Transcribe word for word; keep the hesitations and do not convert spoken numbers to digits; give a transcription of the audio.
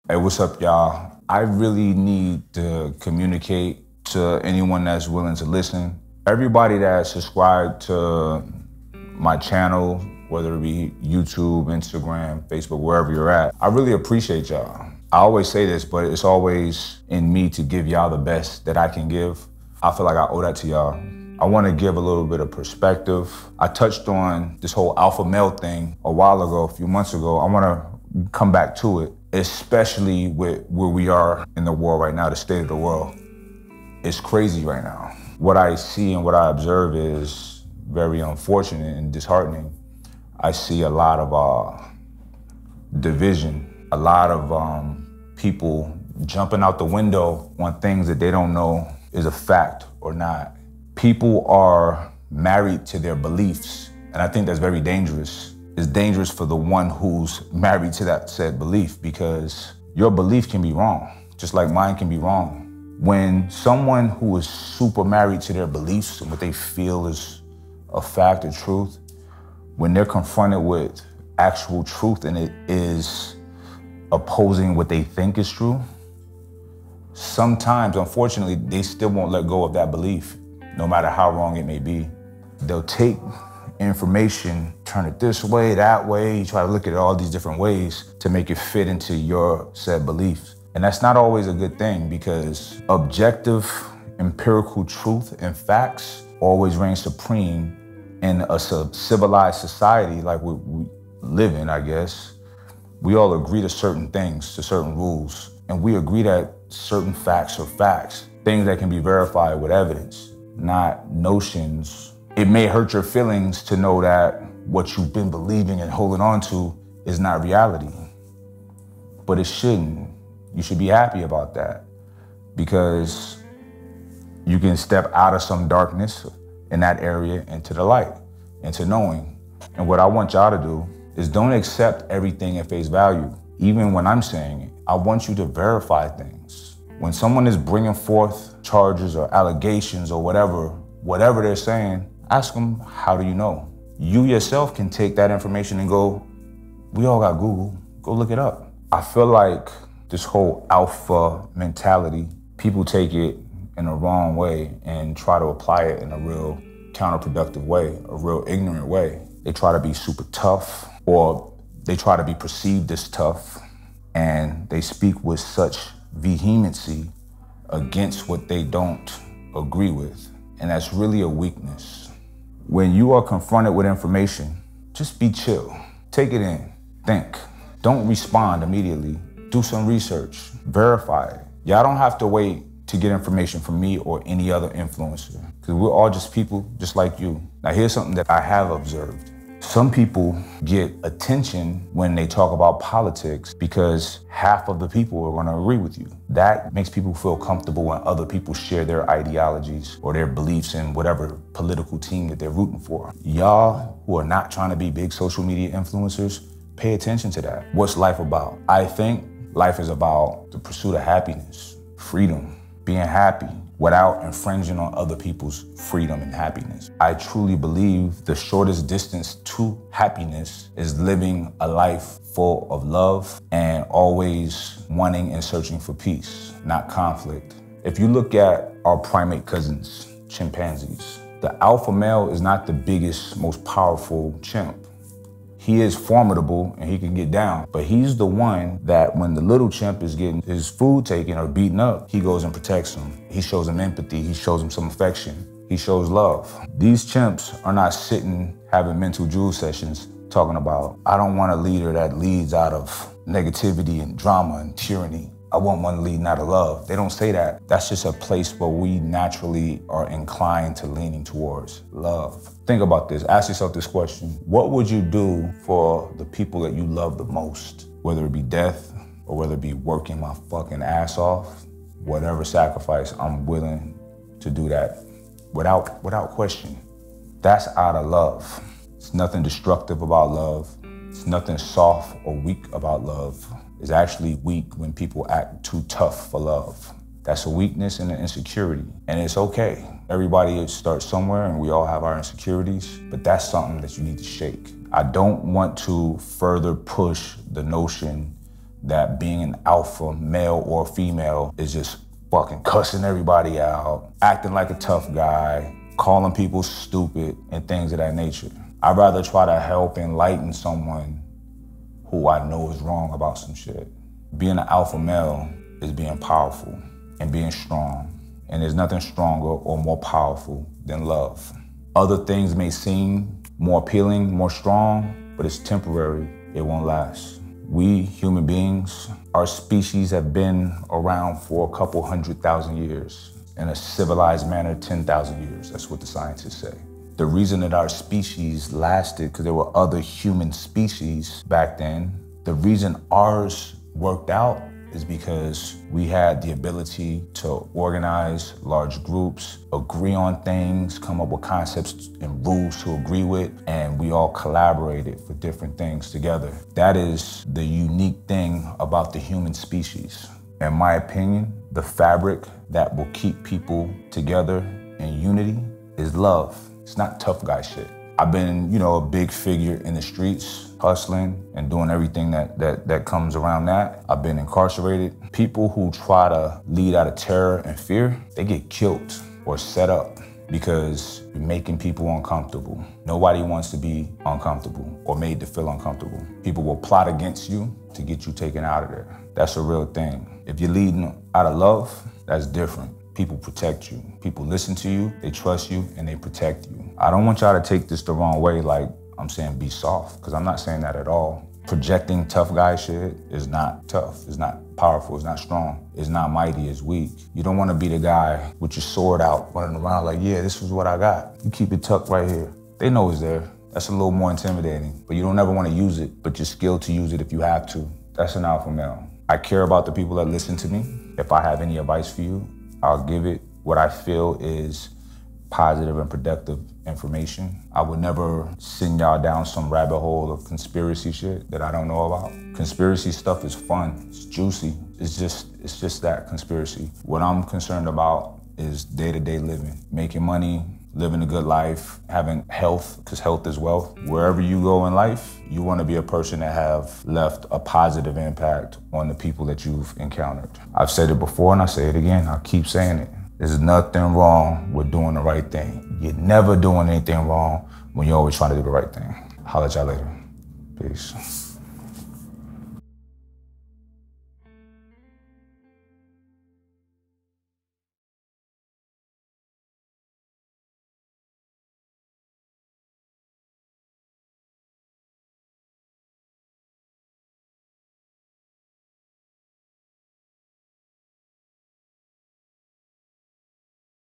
Hey, what's up, y'all? I really need to communicate to anyone that's willing to listen. Everybody that's subscribed to my channel, whether it be YouTube, Instagram, Facebook, wherever you're at, I really appreciate y'all. I always say this, but it's always in me to give y'all the best that I can give. I feel like I owe that to y'all. I want to give a little bit of perspective. I touched on this whole alpha male thing a while ago, a few months ago. I want to come back to it, especially with where we are in the world right now, the state of the world. It's crazy right now. What I see and what I observe is very unfortunate and disheartening. I see a lot of uh, division, a lot of um, people jumping out the window on things that they don't know is a fact or not. People are married to their beliefs, and I think that's very dangerous. It's dangerous for the one who's married to that said belief, because your belief can be wrong, just like mine can be wrong. When someone who is super married to their beliefs and what they feel is a fact or truth, when they're confronted with actual truth and it is opposing what they think is true, sometimes, unfortunately, they still won't let go of that belief, no matter how wrong it may be. They'll take information, turn it this way, that way, try to look at it all these different ways to make it fit into your said beliefs. And that's not always a good thing, because objective, empirical truth and facts always reign supreme in a civilized society like we, we live in, I guess. We all agree to certain things, to certain rules, and we agree that certain facts are facts, things that can be verified with evidence, not notions. It may hurt your feelings to know that what you've been believing and holding on to is not reality, but it shouldn't. You should be happy about that, because you can step out of some darkness in that area into the light, into knowing. And what I want y'all to do is don't accept everything at face value. Even when I'm saying it, I want you to verify things. When someone is bringing forth charges or allegations or whatever, whatever they're saying, ask them, how do you know? You yourself can take that information and go, we all got Google, go look it up. I feel like this whole alpha mentality, people take it in a wrong way and try to apply it in a real counterproductive way, a real ignorant way. They try to be super tough, or they try to be perceived as tough, and they speak with such vehemency against what they don't agree with. And that's really a weakness. When you are confronted with information, just be chill. Take it in, think. Don't respond immediately. Do some research, verify it. Y'all don't have to wait to get information from me or any other influencer, because we're all just people just like you. Now here's something that I have observed. Some people get attention when they talk about politics because half of the people are gonna agree with you. That makes people feel comfortable when other people share their ideologies or their beliefs in whatever political team that they're rooting for. Y'all who are not trying to be big social media influencers, pay attention to that. What's life about? I think life is about the pursuit of happiness, freedom, being happy, without infringing on other people's freedom and happiness. I truly believe the shortest distance to happiness is living a life full of love and always wanting and searching for peace, not conflict. If you look at our primate cousins, chimpanzees, the alpha male is not the biggest, most powerful chimp. He is formidable and he can get down, but he's the one that when the little chimp is getting his food taken or beaten up, he goes and protects him. He shows him empathy, he shows him some affection, he shows love. These chimps are not sitting having mental jewel sessions talking about, I don't want a leader that leads out of negativity and drama and tyranny. I want one leading out of love. They don't say that. That's just a place where we naturally are inclined to leaning towards love. Think about this. Ask yourself this question. What would you do for the people that you love the most? Whether it be death or whether it be working my fucking ass off, whatever sacrifice, I'm willing to do that without, without question. That's out of love. It's nothing destructive about love. It's nothing soft or weak about love. It's actually weak when people act too tough for love. That's a weakness and an insecurity, and it's okay. Everybody starts somewhere and we all have our insecurities, but that's something that you need to shake. I don't want to further push the notion that being an alpha male or female is just fucking cussing everybody out, acting like a tough guy, calling people stupid, and things of that nature. I'd rather try to help enlighten someone who I know is wrong about some shit. Being an alpha male is being powerful and being strong. And there's nothing stronger or more powerful than love. Other things may seem more appealing, more strong, but it's temporary, it won't last. We human beings, our species have been around for a couple hundred thousand years. In a civilized manner, ten thousand years, that's what the scientists say. The reason that our species lasted, because there were other human species back then, the reason ours worked out is because we had the ability to organize large groups, agree on things, come up with concepts and rules to agree with, and we all collaborated for different things together. That is the unique thing about the human species. In my opinion, the fabric that will keep people together in unity is love. It's not tough guy shit. I've been, you know, a big figure in the streets, hustling and doing everything that, that, that comes around that. I've been incarcerated. People who try to lead out of terror and fear, they get killed or set up because you're making people uncomfortable. Nobody wants to be uncomfortable or made to feel uncomfortable. People will plot against you to get you taken out of there. That's a real thing. If you're leading out of love, that's different. People protect you. People listen to you, they trust you, and they protect you. I don't want y'all to take this the wrong way, like I'm saying be soft, because I'm not saying that at all. Projecting tough guy shit is not tough, it's not powerful, it's not strong, it's not mighty, it's weak. You don't want to be the guy with your sword out, running around like, yeah, this is what I got. You keep it tucked right here. They know it's there. That's a little more intimidating, but you don't ever want to use it, but you're skilled to use it if you have to. That's an alpha male. I care about the people that listen to me. If I have any advice for you, I'll give it what I feel is positive and productive information. I would never send y'all down some rabbit hole of conspiracy shit that I don't know about. Conspiracy stuff is fun, it's juicy. It's just, it's just that, conspiracy. What I'm concerned about is day-to-day living, making money, living a good life, having health, because health is wealth. Wherever you go in life, you want to be a person that have left a positive impact on the people that you've encountered. I've said it before and I say it again, I'll keep saying it. There's nothing wrong with doing the right thing. You're never doing anything wrong when you're always trying to do the right thing. Holla at y'all later. Peace.